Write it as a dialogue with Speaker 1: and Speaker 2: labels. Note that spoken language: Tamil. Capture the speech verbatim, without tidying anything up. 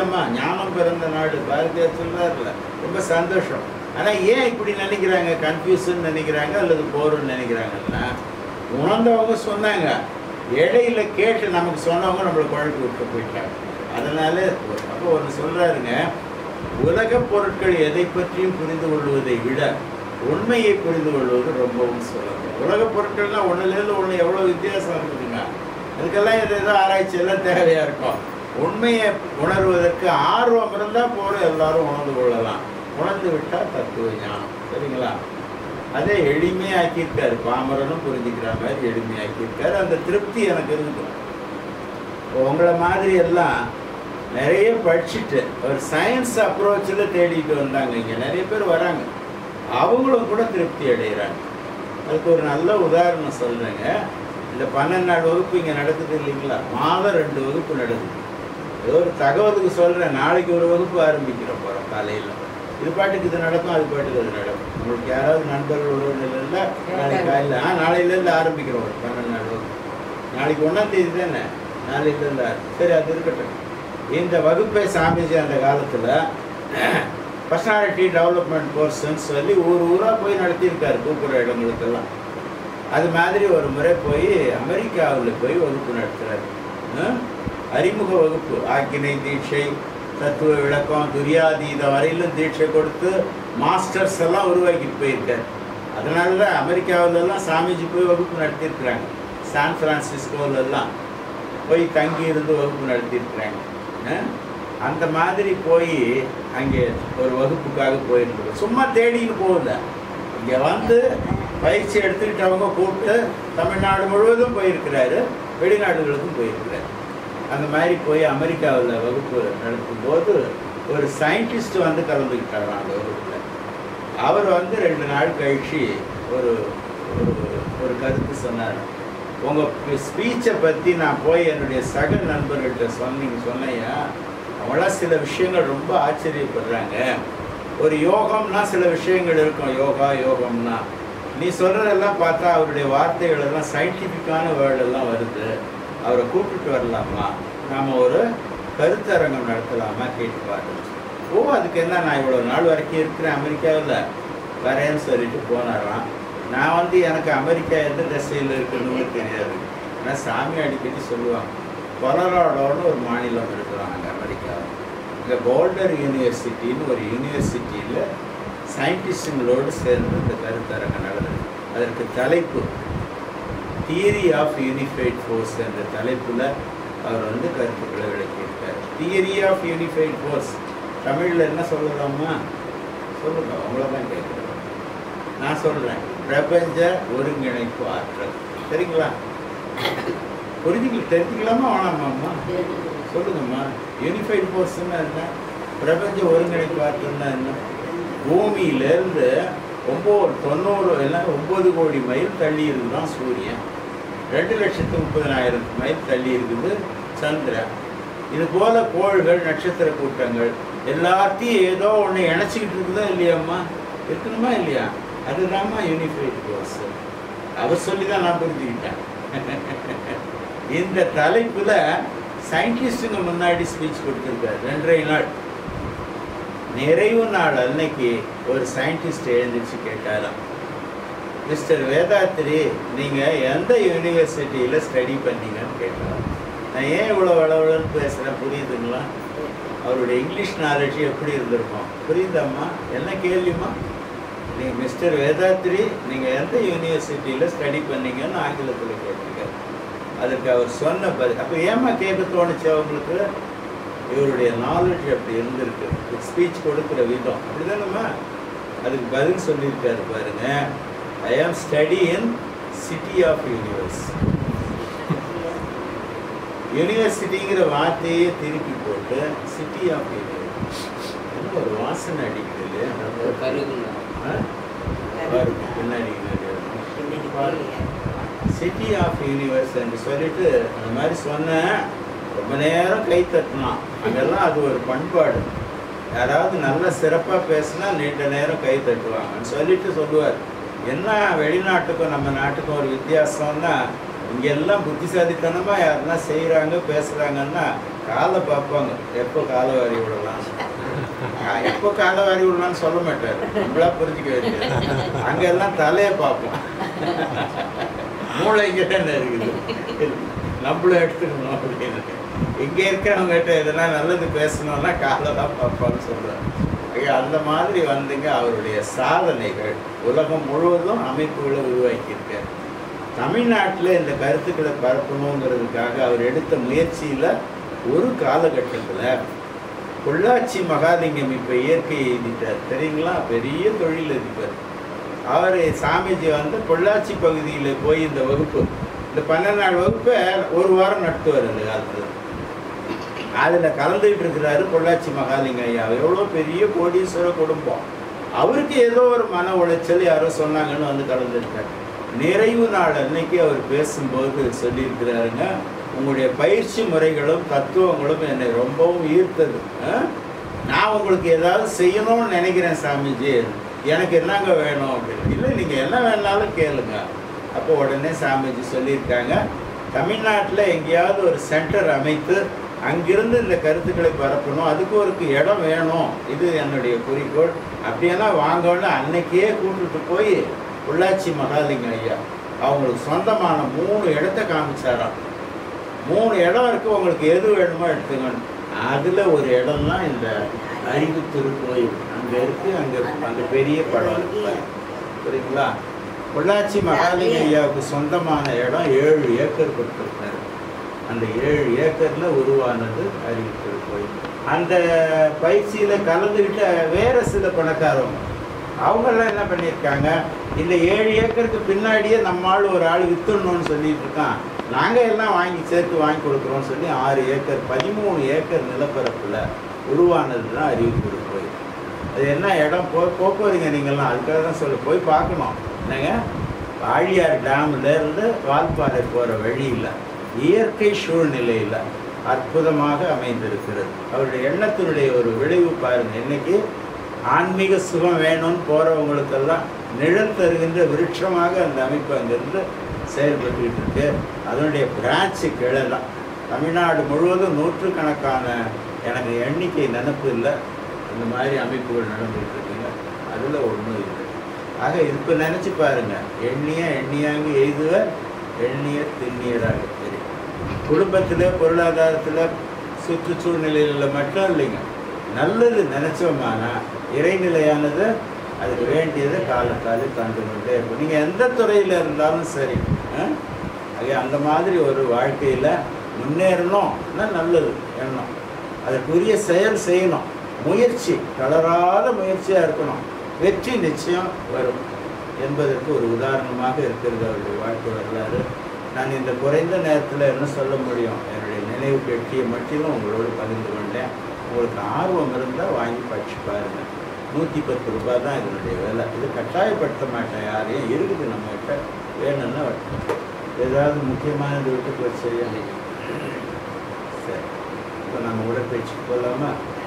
Speaker 1: சரிதாம்மா, ஞானம் பிறந்த நாடு பாரதியார் சொல்றாருல, ரொம்ப சந்தோஷம். ஆனால் ஏன் இப்படி நினைக்கிறாங்க, கன்ஃபியூஷன் நினைக்கிறாங்க அல்லது போருன்னு நினைக்கிறாங்கன்னா, உணர்ந்தவங்க சொன்னாங்க, இடையில கேட்டு நமக்கு சொன்னவங்க நம்மளை குழப்பி விட்டு போயிட்டாங்க. அதனால அப்போ ஒன்று சொல்றாருங்க, உலக பொருட்கள் எதை பற்றியும் புரிந்து கொள்வதை விட உண்மையை புரிந்து கொள்வது ரொம்பவும் சொல்லணும். உலக பொருட்கள்லாம் ஒன்றுலேருந்து ஒன்று எவ்வளோ வித்தியாசம் இருக்குதுங்க. அதுக்கெல்லாம் இது ஏதோ ஆராய்ச்சியெல்லாம் தேவையாக இருக்கும். உண்மையை உணர்வதற்கு ஆர்வம் இருந்தால் போகிற எல்லாரும் உணர்ந்து கொள்ளலாம். உணர்ந்து விட்டால் தத்துவ ஞானம். சரிங்களா? அதே எளிமையாக்கியிருக்காரு, பாமரனும் புரிஞ்சுக்கிற மாதிரி எளிமையாக்கியிருக்காரு. அந்த திருப்தி எனக்கு இருக்குது. உங்களை மாதிரி எல்லாம் நிறைய படிச்சுட்டு ஒரு சயின்ஸ் அப்ரோச்சில் தேடிட்டு வந்தாங்க. இங்கே நிறைய பேர் வராங்க, அவங்களும் கூட திருப்தி அடைகிறாங்க. அதுக்கு ஒரு நல்ல உதாரணம் சொல்கிறேங்க. இந்த பன்னெண்டு நாள் வகுப்பு இங்கே நடக்குது இல்லைங்களா? மாதம் ரெண்டு வகுப்பு நடக்குது. ஏதோ ஒரு தகவலுக்கு சொல்கிறேன், நாளைக்கு ஒரு வகுப்பு ஆரம்பிக்கிற போகிறோம் காலையில். இது பாட்டுக்கு இது நடக்கும், அது பாட்டுக்கு அது நடக்கும். உங்களுக்கு யாராவது நண்பர்கள் உறவினர் இல்லை, நாளைக்கு காலையில் ஆ நாளையிலேருந்து ஆரம்பிக்கிறோம் ஒரு பன்னெண்டு நாள் வகுப்பு. நாளைக்கு ஒன்றாம் தேதி தானே, நாளையிலேருந்து ஆரம்பி. சரி, அது இருக்கட்டும். இந்த வகுப்பை சாமிஜி அந்த காலத்தில் பர்சனாலிட்டி டெவலப்மெண்ட் கோர்ஸ்ன்னு சொல்லி ஊர் ஊராக போய் நடத்தியிருக்காரு, கூப்பிட்ற இடங்களுக்கெல்லாம். அது மாதிரி ஒரு முறை போய் அமெரிக்காவில் போய் வகுப்பு நடத்துகிறார். அறிமுக வகுப்பு, ஆக்கினை தீட்சை, தத்துவ விளக்கம், துரியாதீத வரையிலும் தீட்சை கொடுத்து மாஸ்டர்ஸ் எல்லாம் உருவாக்கிட்டு போயிருக்கார். அதனால தான் அமெரிக்காவிலெல்லாம் சாமிஜி போய் வகுப்பு நடத்தியிருக்கிறாங்க. சான் பிரான்சிஸ்கோவிலெல்லாம் போய் தங்கி இருந்து வகுப்பு நடத்தியிருக்கிறாங்க. அந்த மாதிரி போய் அங்கே ஒரு வகுப்புக்காக போயிருந்தது. சும்மா தேடின்னு போகல, இங்கே வந்து பயிற்சி எடுத்துக்கிட்டவங்க கூப்பிட்டு தமிழ்நாடு முழுவதும் போயிருக்கிறாரு, வெளிநாடுகளுக்கும் போயிருக்கிறாரு. அந்த மாதிரி போய் அமெரிக்காவில் வகுப்பு நடத்தும் போது ஒரு சயின்டிஸ்ட் வந்து கலந்துக்கிட்டார் அந்த வகுப்பில். அவர் வந்து ரெண்டு நாள் கழிச்சு ஒரு ஒரு கருத்து சொன்னார். உங்கள் ஸ்பீச்சை பற்றி நான் போய் என்னுடைய சக நண்பர்கள்ட்ட சொன்னீங்க சொன்னையா, அவங்களாம் சில விஷயங்கள் ரொம்ப ஆச்சரியப்படுறாங்க. ஒரு யோகம்னா சில விஷயங்கள் இருக்கும், யோகா யோகம்னா நீ சொல்கிறதெல்லாம் பார்த்தா அவருடைய வார்த்தைகள் எல்லாம் சயின்டிஃபிக்கான வேர்டெல்லாம் வருது. அவரை கூப்பிட்டு வரலாமா, நாம் ஒரு கருத்தரங்கம் நடத்தலாமா கேட்டு பாருங்க. ஓ, அதுக்கு என்ன, நான் இவ்வளோ நாள் வரைக்கும் இருக்கிறேன் அமெரிக்காவில், வரேன்னு சொல்லிட்டு போனாராம். நான் வந்து எனக்கு அமெரிக்கா எந்த திசையில் இருக்குன்னு தெரியாது. ஆனால் சாமி அடிக்கடி சொல்லுவாங்க, கொலராடோன்னு ஒரு மாநிலம் இருக்கிறாங்க அமெரிக்காவில். இங்கே போல்டர் யூனிவர்சிட்டின்னு ஒரு யூனிவர்சிட்டியில் சயின்டிஸ்டுங்களோடு சேர்ந்து இந்த கருத்தரங்கம் நடந்தது. அதற்கு தலைப்பு தியரி ஆஃப் யூனிஃபைட் ஃபோர்ஸ் என்ற தலைப்பில் அவர் வந்து கருத்துக்களை விளக்கியிருக்கார். தியரி ஆஃப் யூனிஃபைட் ஃபோர்ஸ் தமிழில் என்ன சொல்லலாமா? சொல்லுங்க, அவங்கள தான் கேட்குறேன். நான் சொல்கிறேன், பிரபஞ்ச ஒருங்கிணைப்பு ஆற்றல். சரிங்களா? புரிஞ்சுக்க தெரிஞ்சுக்கலாமா வேணாமாம்மா? சொல்லுங்கம்மா. யூனிஃபைட் ஃபோர்ஸ்ன்னா என்ன? பிரபஞ்ச ஒருங்கிணைப்பு ஆற்றல்னா என்ன? பூமியிலேருந்து ஒம்பது தொண்ணூறு எல்லாம் ஒம்பது கோடி மைல் தள்ளி இருக்குதான் சூரியன். ரெண்டு லட்சத்து முப்பதினாயிரம் மைல் தள்ளி இருக்குது சந்திரன். இது போல் கோள்கள், நட்சத்திர கூட்டங்கள் எல்லாத்தையும் ஏதோ ஒன்று இணைச்சிக்கிட்டு இருக்குதா இல்லையாம்மா? இருக்கணுமா இல்லையா? அதுதான்மா யூனிஃபைட் ஃபோர்ஸ். அவர் சொல்லி தான் நான் புரிஞ்சுக்கிட்டேன். இந்த தலைப்பில் சயின்டிஸ்டுங்க முன்னாடி ஸ்பீச் கொடுத்துருக்காரு ரெண்டரை நாள். நிறைவு நாள் அன்னைக்கு ஒரு சயின்டிஸ்ட் எழுந்திரிச்சு கேட்டாராம், மிஸ்டர் வேதாத்ரி, நீங்கள் எந்த யூனிவர்சிட்டியில் ஸ்டடி பண்ணீங்கன்னு கேட்டாராம். நான் ஏன் இவ்வளோ வளவளன்னு பேசுகிறேன் புரியுதுங்களா? அவருடைய இங்கிலீஷ் நாலேஜ் எப்படி இருந்திருக்கும்? புரியுதாம்மா? என்ன கேள்விம்மா? நீங்கள் மிஸ்டர் வேதாத்ரி, நீங்கள் எந்த யூனிவர்சிட்டியில் ஸ்டடி பண்ணீங்கன்னு ஆங்கிலத்தில் கேட்டீங்க. அதுக்கு அவர் சொன்ன பதில். அப்போ ஏமா கேட்க தோணுச்சு அவங்களுக்கு? இவருடைய நாலேஜ் அப்படி இருந்திருக்கு, ஸ்பீச் கொடுக்குற விதம் அப்படி தானேம்மா. அதுக்கு பதில் சொல்லியிருக்காரு பாருங்க, I am study in city of universe. யூனிவர்சிட்டிங்கிற வார்த்தையே திருப்பி போட்டு சிட்டி ஆஃப் யூனிவர்ஸ். ஒரு வாசனை அடிக்குது இல்லையா? பின்னாடி சிட்டி ஆஃப் யூனிவர்ஸ் என்று சொல்லிட்டு அந்த மாதிரி சொன்னேன். ரொம்ப நேரம் கை தட்டினான். அங்கெல்லாம் அது ஒரு பண்பாடு. யாராவது நல்ல சிறப்பாக பேசுனா நீண்ட நேரம் கை தட்டுவாங்கன்னு சொல்லிட்டு சொல்லுவார். என்ன வெளிநாட்டுக்கும் நம்ம நாட்டுக்கும் ஒரு வித்தியாசம்னா, இங்கெல்லாம் புத்திசாலித்தனமாக யாருன்னா செய்கிறாங்க பேசுகிறாங்கன்னா காலை பார்ப்பாங்க, எப்போ காலை வாரி விடலாம், எப்போ காலை வாரி விடலாம்னு சொல்ல மாட்டார், நம்மளா புரிஞ்சுக்க வேண்டியது. அங்கெல்லாம் தலையை பார்ப்போம், மூளை இங்கே தானே இருக்குது, நம்மளும் எடுத்துக்கணும் அப்படின்னு. இங்கே இருக்கிறவங்ககிட்ட எதனா நல்லது பேசணும்னா காலை தான் பார்ப்பான்னு சொல்கிறார். அந்த மாதிரி வந்துங்க அவருடைய சாதனைகள் உலகம் முழுவதும் அமைப்புகளை உருவாக்கியிருக்கார். தமிழ்நாட்டில் இந்த கருத்துக்களை பரப்பணுங்கிறதுக்காக அவர் எடுத்த முயற்சியில் ஒரு காலகட்டத்தில் பொள்ளாச்சி மகாலிங்கம் இப்போ இயற்கை எழுதிட்டார் தெரியுங்களா, பெரிய தொழில் அதிபர் அவர். சாமிஜி வந்து பொள்ளாச்சி பகுதியில் போய் இந்த வகுப்பு, இந்த பன்னெண்டு நாள் வகுப்பை ஒரு வாரம் நடத்துவார் அந்த காலத்தில். அதில் கலந்துக்கிட்டு இருக்கிறாரு பொள்ளாச்சி மகாலிங்க ஐயா. எவ்வளோ பெரிய கோடீஸ்வர குடும்பம். அவருக்கு ஏதோ ஒரு மன உளைச்சல் யாரோ சொன்னாங்கன்னு வந்து கலந்துருக்கார். நிறைவு நாள் அன்னைக்கு அவர் பேசும்போது சொல்லியிருக்கிறாருங்க, உங்களுடைய பயிற்சி முறைகளும் தத்துவங்களும் என்னை ரொம்பவும் ஈர்த்தது. நான் உங்களுக்கு ஏதாவது செய்யணும்னு நினைக்கிறேன் சாமிஜி, எனக்கு என்னங்க வேணும் அப்படின்னு. இல்லை நீங்கள் என்ன வேணாலும் கேளுங்க. அப்போ உடனே சாமிஜி சொல்லியிருக்காங்க, தமிழ்நாட்டில் எங்கேயாவது ஒரு சென்டர் அமைத்து அங்கிருந்து இந்த கருத்துக்களை பரப்பணும், அதுக்கு ஒரு இடம் வேணும், இது என்னுடைய குறிக்கோள். அப்படின்னா வாங்கன்னு அன்னைக்கே கூப்பிட்டு போய் பொள்ளாச்சி மகாலிங்க ஐயா அவங்களுக்கு சொந்தமான மூணு இடத்த காமிச்சாராம். மூணு இடம் இருக்குது, உங்களுக்கு எது வேணுமோ எடுத்துக்கணும். அதில் ஒரு இடம் தான் இந்த அறிவு திருக்கோயில் அங்கே இருக்குது. அங்கே அந்த பெரிய படம் இருக்கு, புரியுங்களா. பொள்ளாச்சி மகாலிங்க ஐயாவுக்கு சொந்தமான இடம் ஏழு ஏக்கர் கொடுத்துருக்காரு. அந்த ஏழு ஏக்கரில் உருவானது அறிவு திருக்கோயில். அந்த பயிற்சியில் கலந்துக்கிட்ட வேறு சில பணக்காரவங்க அவங்கெல்லாம் என்ன பண்ணியிருக்காங்க, இந்த ஏழு ஏக்கருக்கு பின்னாடியே நம்மால் ஒரு ஆள் வித்துடணும்னு சொல்லிட்டு இருக்கான், நாங்கள் எல்லாம் வாங்கி சேர்த்து வாங்கி கொடுக்குறோன்னு சொல்லி ஆறு ஏக்கர் பதிமூணு ஏக்கர் நிலப்பரப்பில் உருவானது தான் அறிவு திருக்கோயில். அது என்ன இடம் போ போக்குவரீங்க நீங்கள்லாம், அதுக்காக தான் சொல்ல போய் பார்க்கணும். என்னங்க, ஆழியார் டேம்லேருந்து வால்பாறை போகிற வழியில் இயற்கை சூழ்நிலையில் அற்புதமாக அமைந்திருக்கிறது. அவருடைய எண்ணத்தினுடைய ஒரு விளைவு பாருங்கள். இன்னைக்கு ஆன்மீக சுகம் வேணும்னு போகிறவங்களுக்கெல்லாம் நிழல் தருகின்ற விருட்சமாக அந்த அமைப்பு அங்கேருந்து செயல்பட்டுக்கிட்டு இருக்கு. அதனுடைய பிரான்ச்சு கிளலாம் தமிழ்நாடு முழுவதும் நூற்றுக்கணக்கான, எனக்கு எண்ணிக்கை நினப்பு இல்லை, இந்த மாதிரி அமைப்புகள் நடந்துகிட்டு இருக்குங்க. அதில் ஒன்றும் இல்லை. ஆக இப்போ நினச்சி பாருங்கள், எண்ணிய எண்ணியாங்க எய்துவ எண்ணிய திண்ணியராக தெரியும். குடும்பத்தில் பொருளாதாரத்தில் சுற்றுச்சூழ்நிலையில் மட்டும் இல்லைங்க, நல்லது நினச்சோமானா இறைநிலையானது அதுக்கு வேண்டியதை காலத்தாலே தந்து கொண்டே இருக்கும். நீங்கள் எந்த துறையில் இருந்தாலும் சரி, ஆக அந்த மாதிரி ஒரு வாழ்க்கையில் முன்னேறணும்னா நல்லது எண்ணம், அதற்குரிய செயல் செய்யணும், முயற்சி தளராத முயற்சியாக இருக்கணும், வெற்றி நிச்சயம் வரும் என்பதற்கு ஒரு உதாரணமாக இருக்கிறது அவருடைய வாழ்க்கை வரலாறு. நான் இந்த குறைந்த நேரத்தில் என்ன சொல்ல முடியும், என்னுடைய நினைவு கெட்டிய மட்டிலும் உங்களோடு பகிர்ந்து கொண்டேன். உங்களுக்கு ஆர்வம் இருந்தால் வாங்கி படிச்சு பாருங்கள். நூற்றி பத்து ரூபாய் தான் இதனுடைய விலை. இது கட்டாயப்படுத்த மாட்டேன் யாரையும், இருக்குது நம்மகிட்ட, வேணும்னா ஏதாவது முக்கியமானது விட்டு போய் சரியா. சரி, இப்போ நம்ம உடற்பயிற்சிக்கு போகலாமா?